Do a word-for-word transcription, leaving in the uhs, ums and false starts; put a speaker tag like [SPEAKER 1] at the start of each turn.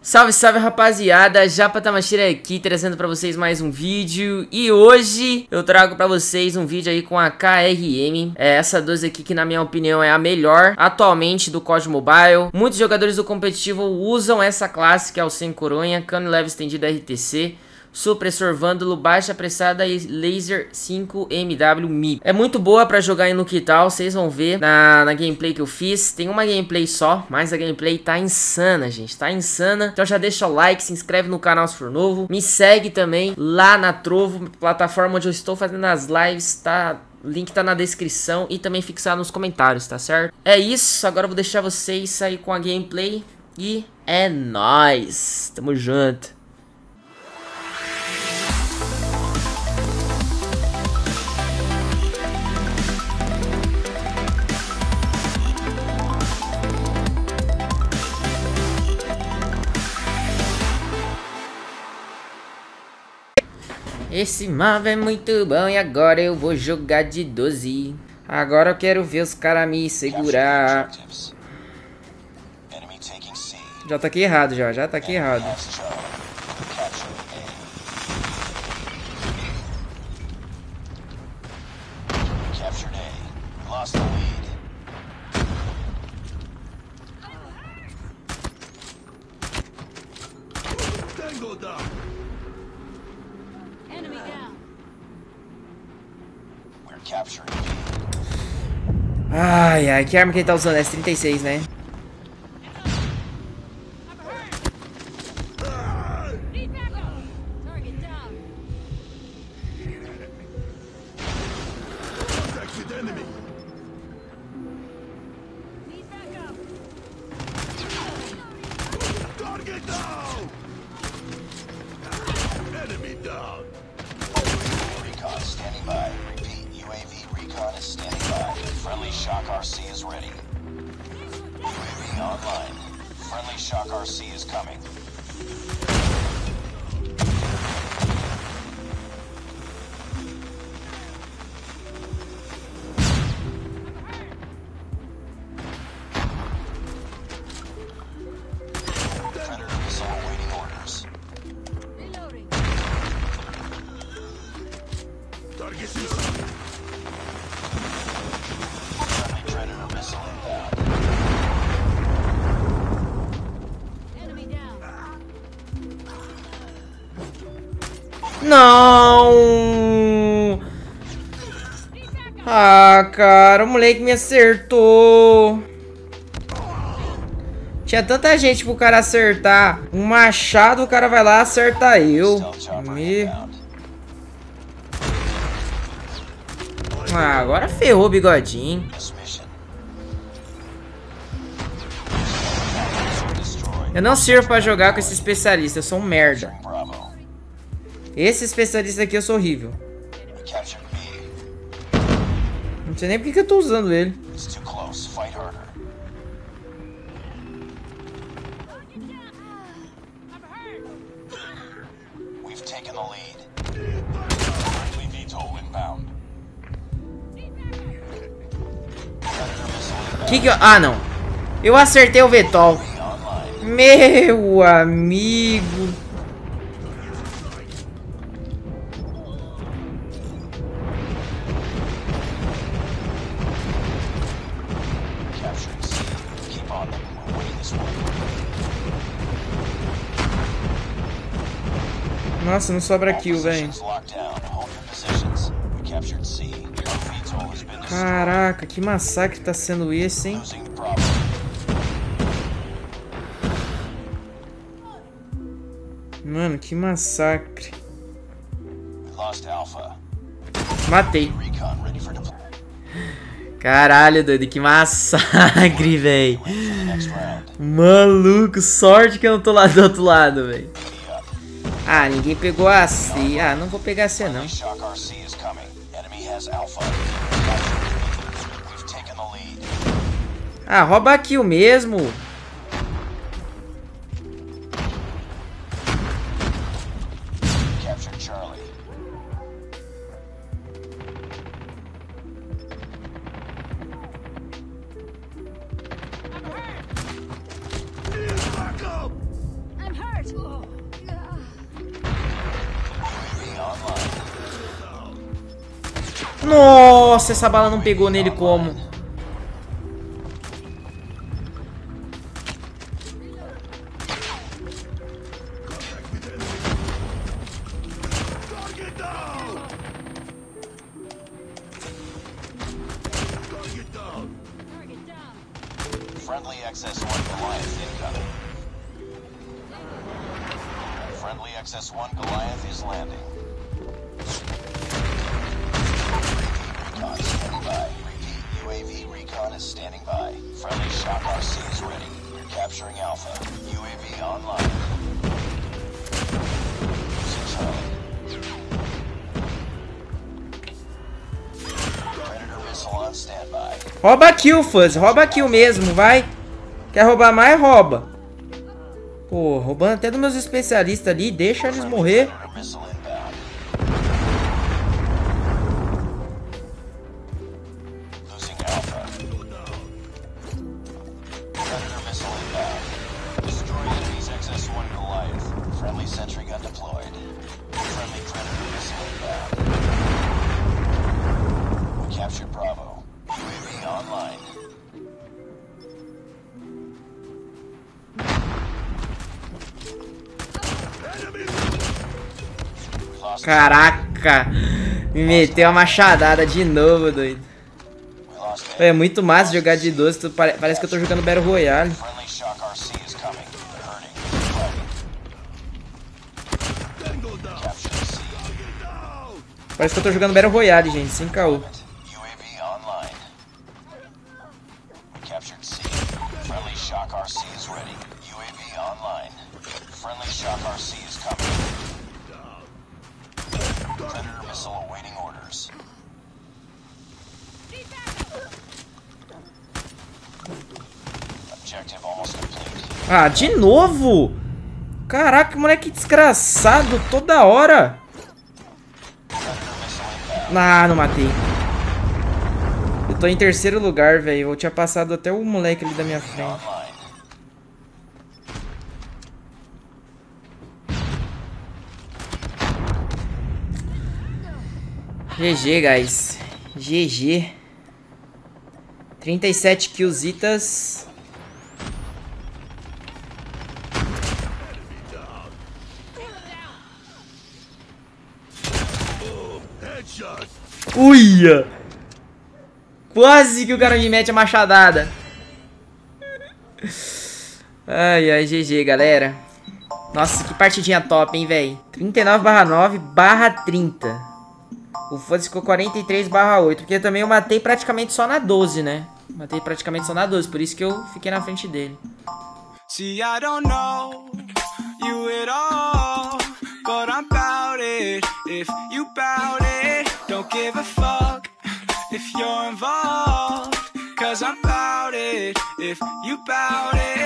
[SPEAKER 1] Salve, salve, rapaziada, Japa Tamashiro aqui, trazendo pra vocês mais um vídeo. E hoje eu trago pra vocês um vídeo aí com a K R M. É essa doze aqui que na minha opinião é a melhor atualmente do C O D Mobile. Muitos jogadores do competitivo usam essa classe, que é o sem coronha, cano leve estendido R T C, supressor vândalo, baixa apressada e laser cinco M W M I B. É muito boa pra jogar aí no que tal, vocês vão ver na, na gameplay que eu fiz. Tem uma gameplay só, mas a gameplay tá insana, gente, tá insana. Então já deixa o like, se inscreve no canal se for novo. Me segue também lá na Trovo, plataforma onde eu estou fazendo as lives, tá? O link tá na descrição e também fixado nos comentários, tá certo? É isso, agora eu vou deixar vocês sair com a gameplay e é nóis, tamo junto. Esse mapa é muito bom e agora eu vou jogar de doze. Agora eu quero ver os caras me segurar. Já tá aqui errado, já, já tá aqui errado. Ai, ai, que arma que ele tá usando? S trinta e seis, né?
[SPEAKER 2] Friendly Shock R C is ready. U A V online. Friendly Shock R C is coming. Predator missile awaiting orders. Reloading. Target inside.
[SPEAKER 1] Não! Ah, cara, o moleque me acertou. Tinha tanta gente pro cara acertar um machado, o cara vai lá e acerta eu. Me... Ah, agora ferrou o bigodinho. Eu não sirvo pra jogar com esse especialista, eu sou um merda. Esse especialista aqui eu sou horrível. Não sei nem porque que eu tô usando ele. Que que eu... Ah, não. Eu acertei o Vetol. Meu amigo. Nossa, não sobra kill, velho. Caraca, que massacre tá sendo esse, hein? Mano, que massacre. Matei. Caralho, doido, que massacre, velho. Maluco, sorte que eu não tô lá do outro lado, velho. Ah, ninguém pegou a C. Ah, não vou pegar a C, não. Ah, rouba aqui o mesmo. Nossa, essa bala não pegou nele como?
[SPEAKER 2] Friendly X S one Goliath incoming. Friendly X S one Goliath is landing. Recon standing by. Repeat, U A V recon is standing by. Friendly Shock R C is ready. You're capturing Alpha. U A V online. Losing Charlie. Predator missile on standby.
[SPEAKER 1] Rouba a kill, Fuzz. Rouba a kill mesmo, vai. Quer roubar mais? Rouba. Pô, roubando até dos meus especialistas ali. Deixa eles morrer. Caraca, me meteu uma machadada de novo, doido. É muito massa jogar de doze, tu pare parece que eu tô jogando Battle Royale. Parece que eu tô jogando Battle Royale, gente, sem caô.
[SPEAKER 2] Predator missile awaiting orders. Objective almost complete.
[SPEAKER 1] Ah, de novo? Caraca, moleque desgraçado, toda hora. Ah, não matei. Eu tô em terceiro lugar, velho. Eu tinha passado até o moleque ali da minha frente. G G, guys. G G. trinta e sete killzitas. Uia! Quase que o cara me mete a machadada. Ai, ai, G G, galera. Nossa, que partidinha top, hein, velho. trinta e nove barra nove barra trinta. O Foda-se ficou quarenta e três barra oito. Porque também eu matei praticamente só na doze, né? Matei praticamente só na doze. Por isso que eu fiquei na frente dele. See, I don't know you at all, but I'm bout it. If you bout it, don't give a fuck if you're involved. Cause I'm bout it. If you bout it.